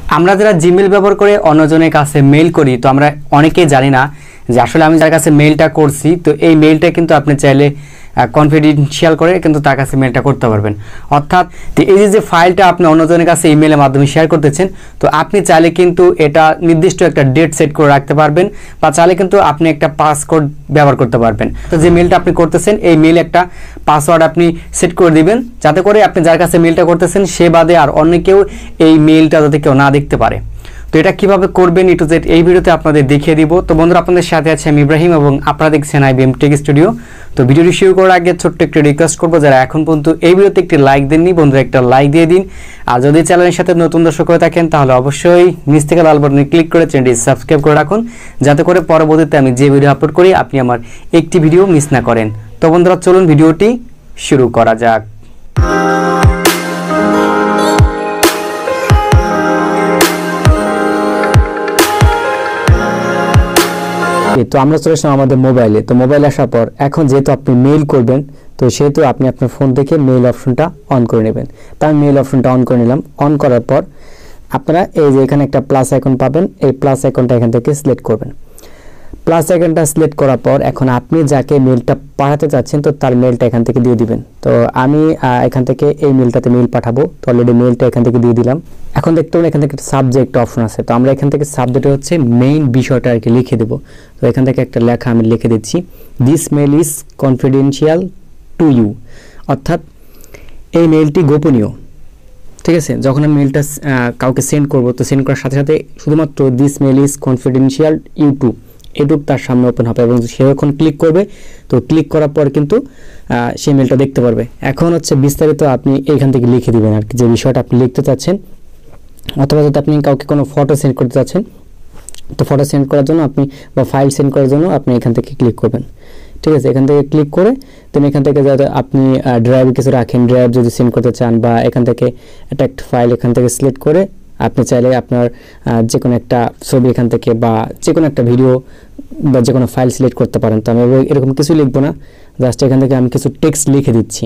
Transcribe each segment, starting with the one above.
আমরা যারা জিমেল ব্যবহার করে অন্যজনের কাছে মেইল করি, তো আমরা অনেকেই জানি না যে আসলে আমি যার কাছে মেইলটা করছি, তো এই মেইলটা কিন্তু আপনি চাইলে কনফিডেন্সিয়াল করে কিন্তু তার কাছে মেইলটা করতে পারবেন। অর্থাৎ এই যে ফাইলটা আপনি অন্যজনের কাছে ইমেলের মাধ্যমে শেয়ার করতেছেন, তো আপনি চাইলে কিন্তু এটা নির্দিষ্ট একটা ডেট সেট করে রাখতে পারবেন, বা চাইলে কিন্তু আপনি একটা পাসকোড ব্যবহার করতে পারবেন। তো যে মেইলটা আপনি করতেছেন এই মেইল একটা পাসওয়ার্ড আপনি সেট করে দিবেন, যাতে করে আপনি যার কাছে মেইলটা করতেছেন সে বাদে আর অন্য কেউ এই মেইলটা যাতে কেউ না দেখতে পারে। তো এটা কিভাবে করবেন A to Z এই ভিডিওতে আপনাদের দেখিয়ে দিব। তো বন্ধুরা, আপনাদের সাথে আছে আমি ইব্রাহিম এবং আপনারা দেখছেন IBM টেক স্টুডিও। তো ভিডিওটি শুরু করার আগে ছোট্ট একটা রিকোয়েস্ট করবো, যারা এখন পর্যন্ত এই ভিডিওতে একটি লাইক দেননি বন্ধুরা, একটা লাইক দিয়ে দিন। আর যদি চ্যানেলের সাথে নতুন দর্শক হয়ে থাকেন তাহলে অবশ্যই নিচ থেকে লাল বাটনে ক্লিক করে চ্যানেলটি সাবস্ক্রাইব করে রাখুন, যাতে করে পরবর্তীতে আমি যে ভিডিও আপলোড করি আপনি আমার একটি ভিডিও মিস না করেন। তো বন্ধুরা, চলুন ভিডিওটি শুরু করা যাক। তো আমরা চলে আসলাম আমাদের মোবাইলে। তো মোবাইলে আসার পর এখন যেহেতু আপনি মেইল করবেন, তো সেহেতু আপনি আপনার ফোন থেকে মেইল অপশনটা অন করে নেবেন। তার মেইল অপশনটা অন করে নিলাম। অন করার পর আপনারা এই যে এখানে একটা প্লাস আইকন পাবেন, এই প্লাস আইকনটা এখান থেকে সিলেক্ট করবেন। প্লাস আইকনটা সিলেক্ট করার পর এখন আপনি যাকে মেইলটা পাঠাতে চাচ্ছেন, তো তার মেইলটা এখান থেকে দিয়ে দিবেন। তো আমি এখান থেকে এই মেইলটাতে মেইল পাঠাবো, তো অলরেডি মেইলটা এখান থেকে দিয়ে দিলাম। এখন দেখতে পাবেন এখান থেকে একটা সাবজেক্ট অপশন আছে, তো আমরা এখান থেকে সাবজেক্ট হচ্ছে মেইন বিষয়টা আর কি লিখে দেবো। তো এখান থেকে একটা লেখা আমি লিখে দিচ্ছি, this mail is confidential to you, অর্থাৎ এই মেইলটি গোপনীয়। ঠিক আছে, যখন আমি মেইলটা কাউকে সেন্ড করব, তো সেন্ড করার সাথে সাথে শুধুমাত্র this mail is confidential YouTube এটুক তার সামনে ওপেন হবে এবং সে যখন ক্লিক করবে, তো ক্লিক করার পর কিন্তু সেই মেলটা দেখতে পারবে। এখন হচ্ছে বিস্তারিত আপনি এইখান থেকে লিখে দিবেন আর কি, যে বিষয়টা আপনি লিখতে চাচ্ছেন। অথবা যদি আপনি কাউকে কোনো ফটো সেন্ড করতে চাচ্ছেন, তো ফটো সেন্ড করার জন্য আপনি বা ফাইল সেন্ড করার জন্য আপনি এখান থেকে ক্লিক করবেন। ঠিক আছে, এখান থেকে ক্লিক করে দেন এখান থেকে যাতে আপনি ড্রাইভে কিছু রাখেন, ড্রাইভ যদি সেন্ড করতে চান, বা এখান থেকে একটা ফাইল এখান থেকে সিলেক্ট করে আপনি চাইলে আপনার যে কোনো একটা ছবি এখান থেকে বা যে কোনো একটা ভিডিও বা যে কোনো ফাইল সিলেক্ট করতে পারেন। তো আমি এরকম কিছু লিখবো না, জাস্ট এখান থেকে আমি কিছু টেক্সট লিখে দিচ্ছি।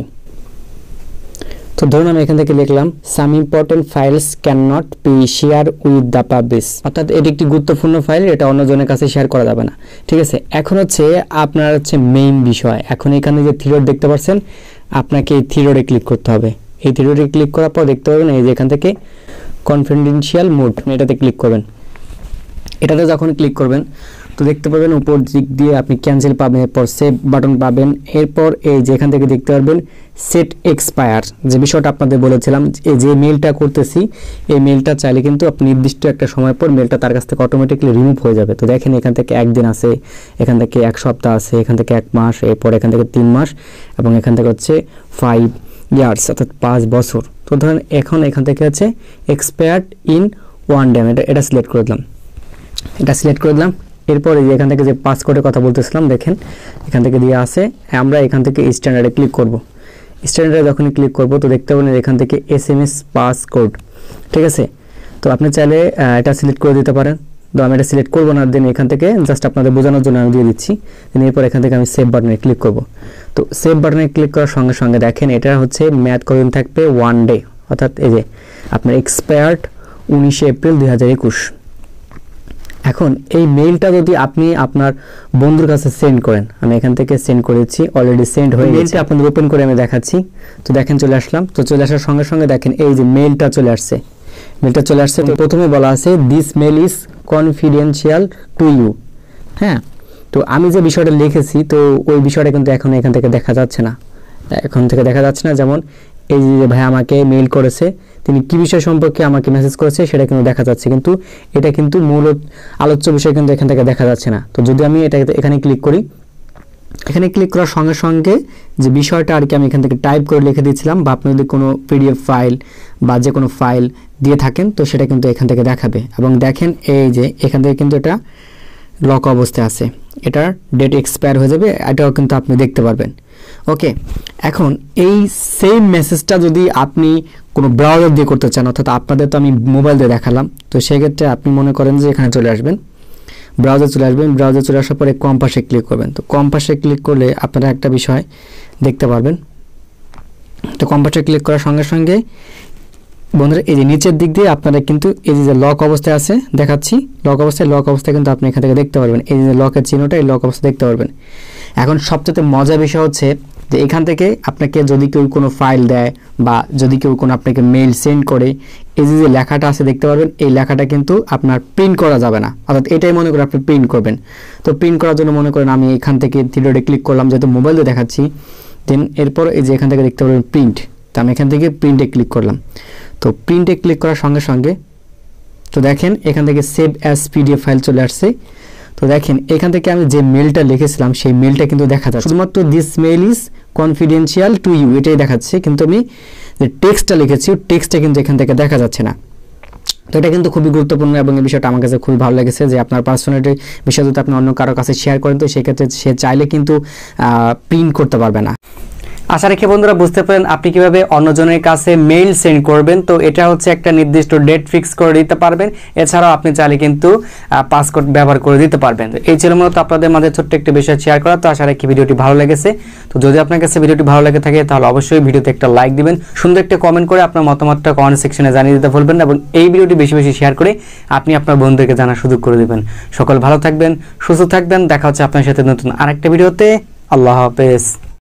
তো ধরুন আমি এখান থেকে লিখলাম, some important files can not be share with the publish, অর্থাৎ এটি একটি গুরুত্বপূর্ণ ফাইল, এটা অন্যজনের কাছে শেয়ার করা যাবে না। ঠিক আছে, এখন হচ্ছে আপনার হচ্ছে মেইন বিষয়। এখন এখানে যে থ্রি ডট দেখতে পাচ্ছেন, আপনাকে এই থ্রি ডটে ক্লিক করতে হবে। এই থ্রি ডটে ক্লিক করার পর দেখতে পাবেন এই যে এখান থেকে কনফিডেন্সিয়াল মোড, এটাতে ক্লিক করবেন। এটাতে যখন ক্লিক করবেন, তো দেখতে পাবেন উপর দিক দিয়ে আপনি ক্যান্সেল পাবেন, এরপর সেভ বাটন পাবেন, এরপর এই যে এখান থেকে দেখতে পারবেন সেট এক্সপায়ার, যে বিষয়টা আপনাদের বলেছিলাম, এই যে মেইলটা করতেছি এই মেইলটা চাইলে কিন্তু আপনি নির্দিষ্ট একটা সময় পর মেইলটা তার কাছ থেকে অটোমেটিকলি রিমুভ হয়ে যাবে। তো দেখেন এখান থেকে একদিন আছে, এখান থেকে এক সপ্তাহ আছে, এখান থেকে এক মাস, এরপর এখান থেকে 3 মাস, এবং এখান থেকে হচ্ছে 5 ইয়ার্স অর্থাৎ 5 বছর। তো ধরেন এখন এখান থেকে হচ্ছে এক্সপায়ার্ড ইন 1 ডে, এটা সিলেক্ট করে দিলাম, এটা সিলেক্ট করে দিলাম। এরপরে এখান থেকে যে পাসকোডের কথা বলতেছিলাম, দেখেন এখান থেকে দিয়ে আসে, আমরা এখান থেকে স্ট্যান্ডার্ডে ক্লিক করব। স্ট্যান্ডার্ডে যখনই ক্লিক করব, তো দেখতে পাবেন এখান থেকে SMS পাসকোড। ঠিক আছে, তো আপনি চাইলে এটা সিলেক্ট করে দিতে পারেন, তো আমি এটা সিলেক্ট করবো না, দেন এখান থেকে জাস্ট আপনাদের বোঝানোর জন্য আমি দিয়ে দিচ্ছি। দেন এরপর এখান থেকে আমি সেভ বাটনে ক্লিক করব। তো সেভ বাটনে ক্লিক করার সঙ্গে সঙ্গে দেখেন এটা হচ্ছে মেয়াদ কতদিন থাকবে, 1 ডে, অর্থাৎ এই যে আপনার এক্সপায়ার্ড 19 এপ্রিল 2021। এখন এই মেইলটা যদি আপনি আপনার বন্ধুর কাছে সেন্ড করেন, আমি এখান থেকে সেন্ড করেছি, অলরেডি সেন্ড হয়ে গেছে। মেইলটা আপনাদের ওপেন করে আমি দেখাচ্ছি। তো দেখেন চলে আসলাম। তো চলে আসার সঙ্গে সঙ্গে দেখেন এই যে মেইলটা চলে আসছে, মেইলটা চলে আসছে। তো প্রথমে বলা আছে this mail is confidential to you. হ্যাঁ, তো আমি যে বিষয়টা লিখেছি, তো ওই বিষয়টা কিন্তু এখন এখান থেকে দেখা যাচ্ছে না, এখন থেকে দেখা যাচ্ছে না। যেমন এই যে ভাই আমাকে মেইল করেছে, তিনি কি বিষয় সম্পর্কে আমাকে মেসেজ করেছে সেটা কিন্তু দেখা যাচ্ছে, কিন্তু এটা কিন্তু মূল আলোচ্য বিষয় কিন্তু এখান থেকে দেখা যাচ্ছে না। তো যদি আমি এটা এখানে ক্লিক করি, এখানে ক্লিক করার সঙ্গে সঙ্গে যে বিষয়টা আর কি আমি এখান থেকে টাইপ করে লিখে দিয়েছিলাম, বা আপনি যদি কোনো PDF ফাইল বা যে কোনো ফাইল দিয়ে থাকেন, তো সেটা কিন্তু এখান থেকে দেখাবে। এবং দেখেন এই যে এখান থেকে কিন্তু এটা লক অবস্থায় আছে, এটার ডেট এক্সপায়ার হয়ে যাবে, এটাও কিন্তু আপনি দেখতে পারবেন। ওকে, এখন এই সেম মেসেজটা যদি আপনি কোনো ব্রাউজার দিয়ে করতে চান, অর্থাৎ আপনাদের তো আমি মোবাইল দিয়ে দেখালাম, তো সেক্ষেত্রে আপনি মনে করেন যে এখানে চলে আসবেন, ব্রাউজার চলে আসবেন, ব্রাউজার চলে আসার পরে কম্পাসে ক্লিক করবেন। তো কম্পাসে ক্লিক করলে আপনারা একটা বিষয় দেখতে পারবেন। তো কম্পাসে ক্লিক করার সঙ্গে সঙ্গে বন্ধুরা এই যে নিচের দিক দিয়ে আপনারা কিন্তু এই যে লক অবস্থায় আছে দেখাচ্ছি, লক অবস্থায় কিন্তু আপনি এখান থেকে দেখতে পারবেন, এই যে লকের চিহ্নটা, এই লক অবস্থায় দেখতে পারবেন। এখন সবচেয়ে মজার বিষয় হচ্ছে যে এখান থেকে আপনাকে যদি কেউ কোনো ফাইল দেয় বা যদি কেউ কোনো আপনাকে মেইল সেন্ড করে, এই যে লেখাটা আছে দেখতে পারবেন, এই লেখাটা কিন্তু আপনার প্রিন্ট করা যাবে না, অর্থাৎ এটাই মনে করে আপনি প্রিন্ট করবেন। তো প্রিন্ট করার জন্য মনে করেন আমি এখান থেকে থ্রিডটে ক্লিক করলাম, যেহেতু মোবাইলে দেখাচ্ছি, দেন এরপর এই যে এখান থেকে দেখতে পারবেন প্রিন্ট, তো আমি এখান থেকে প্রিন্টে ক্লিক করলাম। তো প্রিন্টে ক্লিক করার সঙ্গে সঙ্গে তো দেখেন এখান থেকে সেভ অ্যাজ পিডিএফ ফাইল চলে আসছে। তো দেখেন এখান থেকে আমি যে মেলটা লিখেছিলাম সেই মেলটা কিন্তু দেখা যাচ্ছে, শুধুমাত্র this mail is confidential to you এটাই দেখাচ্ছে, কিন্তু আমি যে টেক্সটটা লিখেছি টেক্সটটা কিন্তু এখান থেকে দেখা যাচ্ছে না। তো এটা কিন্তু খুবই গুরুত্বপূর্ণ এবং এই বিষয়টা আমার কাছে খুবই ভালো লেগেছে যে আপনার পার্সোনালিটি বিষয় যদি আপনি অন্য কারো কাছে শেয়ার করেন তো সেক্ষেত্রে সে চাইলে কিন্তু প্রিন্ট করতে পারবে না। আশা রাখি বন্ধুরা বুঝতে পারেন আপনি কিভাবে অন্যজনের কাছে মেইল সেন্ড করবেন। তো এটা হচ্ছে একটা নির্দিষ্ট ডেট ফিক্স করে দিতে পারবেন, এছাড়াও আপনি চাইলে কিন্তু পাসকোড ব্যবহার করে দিতে পারবেন। এই ছিল মূলত আপনাদের মাঝে ছোট্ট একটা বিষয় শেয়ার করা। তো আশা রাখি ভিডিওটি ভালো লেগেছে। তো যদি আপনার কাছে ভিডিওটি ভালো লেগে থাকে তাহলে অবশ্যই ভিডিওতে একটা লাইক দিবেন, সুন্দর একটা কমেন্ট করে আপনার মতামতটা কমেন্ট সেকশনে জানিয়ে দিতে ভুলবেন না, এবং এই ভিডিওটি বেশি বেশি শেয়ার করে আপনি আপনার বন্ধুদেরকে জানার সুযোগ করে দিবেন। সকল ভালো থাকবেন, সুস্থ থাকবেন, দেখা হচ্ছে আপনার সাথে নতুন আরেকটা ভিডিওতে। আল্লাহ হাফেজ।